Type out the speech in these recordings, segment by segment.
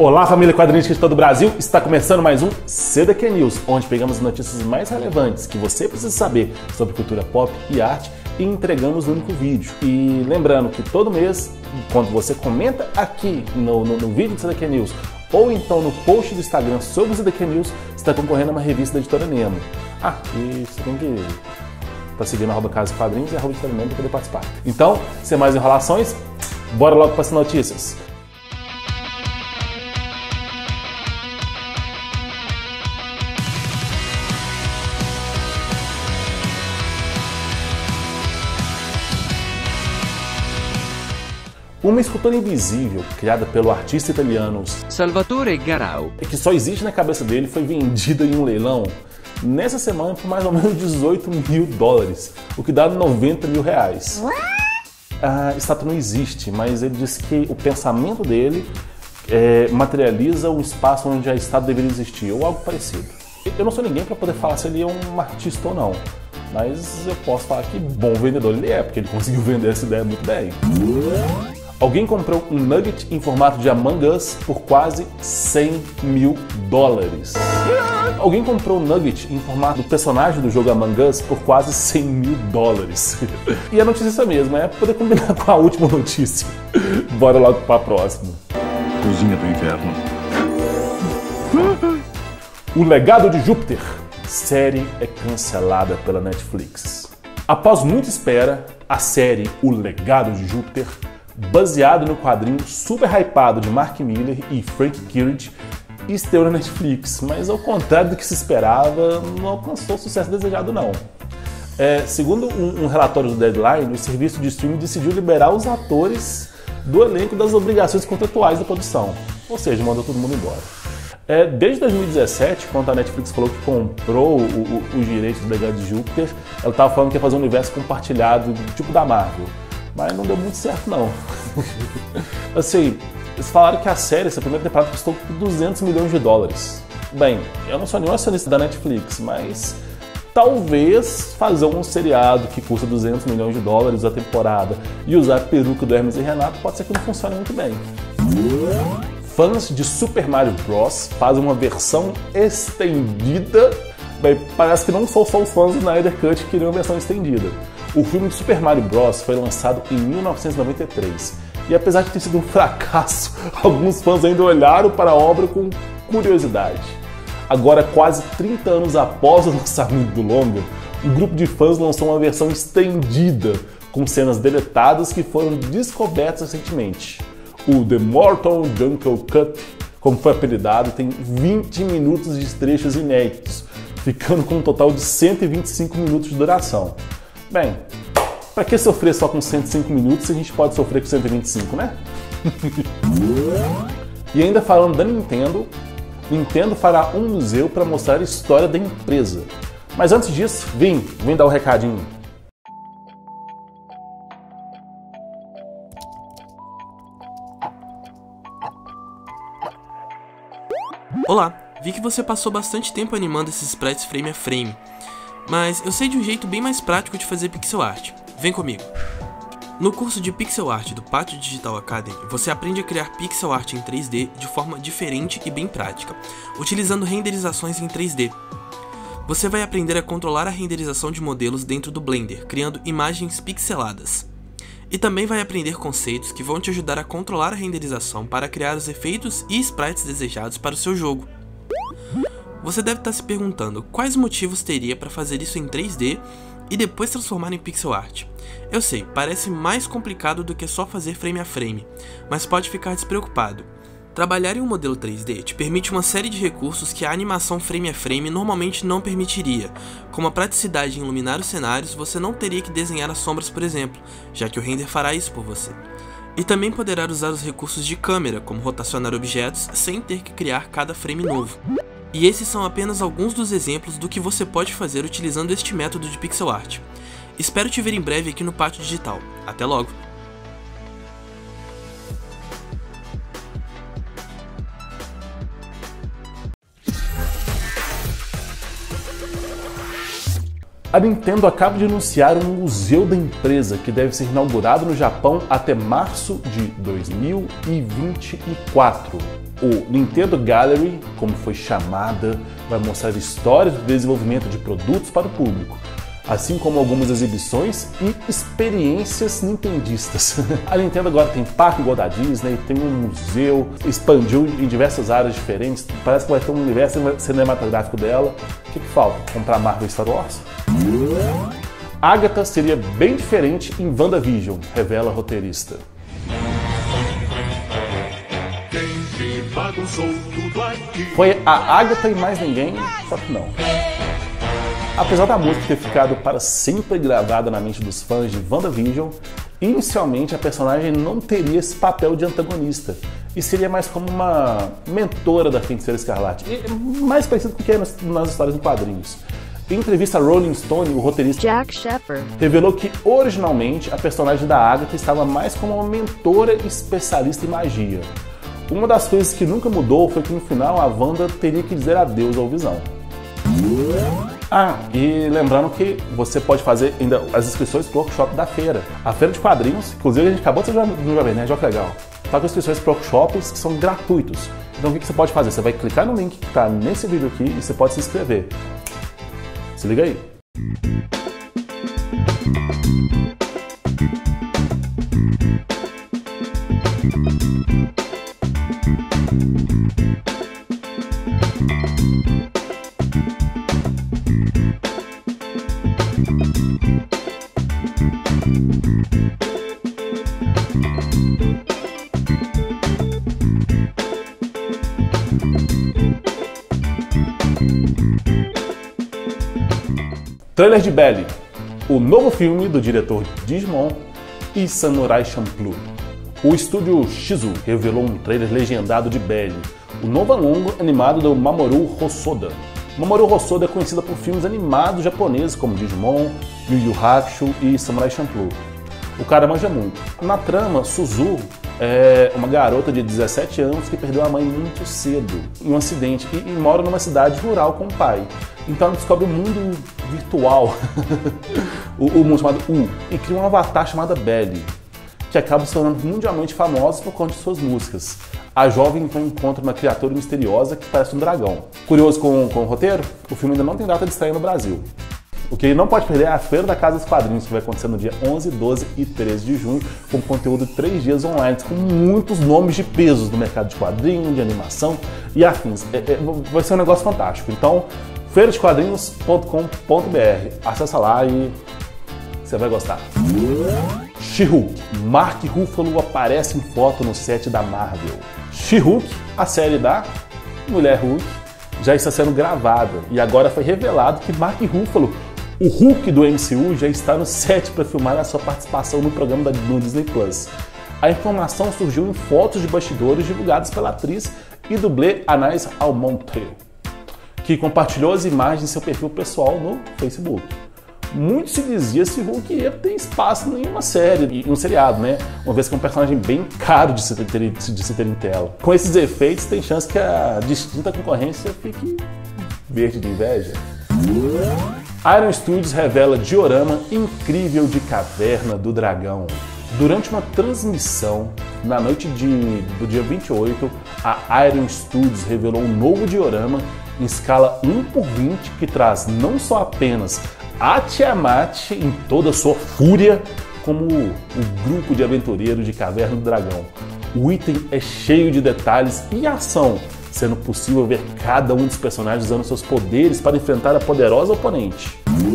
Olá, família quadrinística de todo o Brasil! Está começando mais um CDQ News, onde pegamos as notícias mais relevantes que você precisa saber sobre cultura pop e arte e entregamos no único vídeo. E lembrando que todo mês, quando você comenta aqui no vídeo do CDQ News ou então no post do Instagram sobre o CDQ News, você está concorrendo a uma revista da Editora Nemo. E você tem que estar seguindo a @Casa Quadrinhos e a Editora Nemo para poder participar. Então, sem mais enrolações, bora logo para as notícias. Uma escultura invisível, criada pelo artista italiano Salvatore Garau, que só existe na cabeça dele, foi vendida em um leilão nessa semana por mais ou menos 18 mil dólares, o que dá 90 mil reais. A estátua não existe, mas ele diz que o pensamento dele materializa o espaço onde a estátua deveria existir, ou algo parecido. Eu não sou ninguém para poder falar se ele é um artista ou não, mas eu posso falar que bom vendedor ele é, porque ele conseguiu vender essa ideia muito bem. Alguém comprou um nugget em formato de Among Us por quase 100 mil dólares. Alguém comprou um nugget em formato do personagem do jogo Among Us por quase 100 mil dólares. E a notícia é essa mesma, é poder combinar com a última notícia. Bora logo para a próxima. Cozinha do inferno. O Legado de Júpiter. Série é cancelada pela Netflix. Após muita espera, a série O Legado de Júpiter, baseado no quadrinho super hypado de Mark Millar e Frank Kidd, estreou na Netflix, mas ao contrário do que se esperava, não alcançou o sucesso desejado não. Segundo um relatório do Deadline, o serviço de streaming decidiu liberar os atores do elenco das obrigações contratuais da produção, ou seja, mandou todo mundo embora. Desde 2017, quando a Netflix falou que comprou os direitos do Legado de Júpiter, ela estava falando que ia fazer um universo compartilhado, tipo da Marvel. Mas não deu muito certo, não. Assim, eles falaram que a série, essa primeira temporada, custou 200 milhões de dólares. Bem, eu não sou nenhum acionista da Netflix, mas talvez fazer um seriado que custa 200 milhões de dólares a temporada e usar a peruca do Hermes e Renato pode ser que não funcione muito bem. Fãs de Super Mario Bros. Fazem uma versão estendida. Bem, parece que não são só os fãs do Snyder Cut que queriam uma versão estendida. O filme de Super Mario Bros. Foi lançado em 1993 e apesar de ter sido um fracasso, alguns fãs ainda olharam para a obra com curiosidade. Agora, quase 30 anos após o lançamento do longa, um grupo de fãs lançou uma versão estendida com cenas deletadas que foram descobertas recentemente. O The Mortal Jungle Cut, como foi apelidado, tem 20 minutos de trechos inéditos, ficando com um total de 125 minutos de duração. Bem, pra que sofrer só com 105 minutos se a gente pode sofrer com 125, né? E ainda falando da Nintendo fará um museu para mostrar a história da empresa. Mas antes disso, vem dar um recadinho. Olá, vi que você passou bastante tempo animando esses sprites frame a frame, mas eu sei de um jeito bem mais prático de fazer pixel art. Vem comigo! No curso de Pixel Art do Pátio Digital Academy, você aprende a criar pixel art em 3D de forma diferente e bem prática, utilizando renderizações em 3D. Você vai aprender a controlar a renderização de modelos dentro do Blender, criando imagens pixeladas. E também vai aprender conceitos que vão te ajudar a controlar a renderização para criar os efeitos e sprites desejados para o seu jogo. Você deve estar se perguntando quais motivos teria para fazer isso em 3D e depois transformar em pixel art. Eu sei, parece mais complicado do que só fazer frame a frame, mas pode ficar despreocupado. Trabalhar em um modelo 3D te permite uma série de recursos que a animação frame a frame normalmente não permitiria, como a praticidade em iluminar os cenários. Você não teria que desenhar as sombras, por exemplo, já que o render fará isso por você. E também poderá usar os recursos de câmera, como rotacionar objetos, sem ter que criar cada frame novo. E esses são apenas alguns dos exemplos do que você pode fazer utilizando este método de pixel art. Espero te ver em breve aqui no Pátio Digital. Até logo! A Nintendo acaba de anunciar um museu da empresa que deve ser inaugurado no Japão até março de 2024. O Nintendo Gallery, como foi chamada, vai mostrar histórias do desenvolvimento de produtos para o público, assim como algumas exibições e experiências nintendistas. A Nintendo agora tem parque igual da Disney, tem um museu, expandiu em diversas áreas diferentes, parece que vai ter um universo cinematográfico dela. O que falta? Comprar Marvel e Star Wars? Agatha seria bem diferente em WandaVision, revela a roteirista. Foi a Agatha e mais ninguém, só que não. Apesar da música ter ficado para sempre gravada na mente dos fãs de WandaVision, inicialmente a personagem não teria esse papel de antagonista e seria mais como uma mentora da Feiticeira Escarlate, mais parecido com o que é nas histórias em quadrinhos. Em entrevista a Rolling Stone, o roteirista Jack Shepherd revelou que originalmente a personagem da Agatha estava mais como uma mentora especialista em magia. Uma das coisas que nunca mudou foi que no final a Wanda teria que dizer adeus ao Visão. E lembrando que você pode fazer ainda as inscrições para o workshop da feira. A feira de quadrinhos, inclusive a gente acabou de fazer no Jovem Nerd, olha que legal. Tá com inscrições para workshops que são gratuitos. Então o que você pode fazer? Você vai clicar no link que está nesse vídeo aqui e você pode se inscrever. Se liga aí. Trailer de Belly, o novo filme do diretor Digimon e Samurai Champloo. O estúdio Shizu revelou um trailer legendado de Belly, o novo longo animado do Mamoru Hosoda. Mamoru Hosoda é conhecida por filmes animados japoneses como Digimon, Yu Yu Hakusho e Samurai Champloo. O cara manja muito. Na trama, Suzu é uma garota de 17 anos que perdeu a mãe muito cedo em um acidente e mora numa cidade rural com o pai. Então ela descobre um mundo virtual, o mundo chamado U, e cria um avatar chamado Belly, que acaba se tornando mundialmente famosa por conta de suas músicas. A jovem então encontra uma criatura misteriosa que parece um dragão. Curioso com o roteiro? O filme ainda não tem data de estreia no Brasil. O que ele não pode perder é a Feira da Casa dos Quadrinhos, que vai acontecer no dia 11, 12 e 13 de junho, com conteúdo de 3 dias online, com muitos nomes de pesos do mercado de quadrinho, de animação e afins. Vai ser um negócio fantástico. Então, feiradquadrinhos.com.br. Acessa lá e você vai gostar. She-Hulk. Mark Ruffalo aparece em foto no set da Marvel. She-Hulk, a série da Mulher Hulk, já está sendo gravada e agora foi revelado que Mark Ruffalo, o Hulk do MCU, já está no set para filmar a sua participação no programa do Disney Plus. A informação surgiu em fotos de bastidores divulgadas pela atriz e dublê Anais Almonte, que compartilhou as imagens em seu perfil pessoal no Facebook. Muito se dizia se Hulk ia ter espaço em uma série, em um seriado, né? Uma vez que é um personagem bem caro de se ter em tela. Com esses efeitos, tem chance que a distinta concorrência fique verde de inveja. Iron Studios revela diorama incrível de Caverna do Dragão. Durante uma transmissão, na noite do dia 28, a Iron Studios revelou um novo diorama em escala 1:20 que traz não só apenas a Tiamat em toda a sua fúria, como o grupo de aventureiros de Caverna do Dragão. O item é cheio de detalhes e ação, sendo possível ver cada um dos personagens usando seus poderes para enfrentar a poderosa oponente.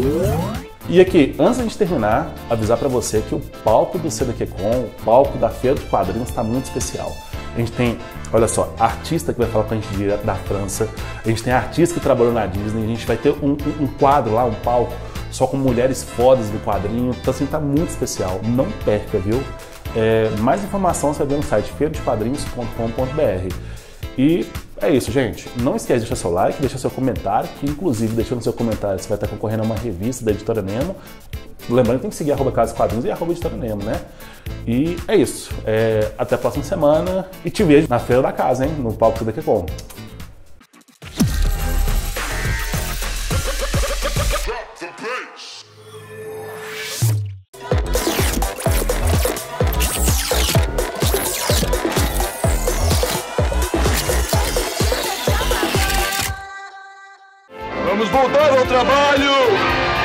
E aqui, antes de a gente terminar, avisar para você que o palco do CDQCon, o palco da Feira de Quadrinhos, está muito especial. A gente tem, olha só, artista que vai falar com a gente direto da França, a gente tem artista que trabalhou na Disney, a gente vai ter um quadro lá, um palco, só com mulheres fodas do quadrinho, então assim, tá muito especial, não perca, viu? Mais informação você vai ver no site feiradquadrinhos.com.br. E é isso, gente. Não esquece de deixar seu like, deixar seu comentário, que inclusive deixando seu comentário você vai estar concorrendo a uma revista da Editora Nemo. Lembrando que tem que seguir @Casa dos Quadrinhos e @Editora Nemo, né? E é isso. Até a próxima semana e te vejo na Feira da Casa, hein? No palco do CDQCon. Vamos voltar ao trabalho!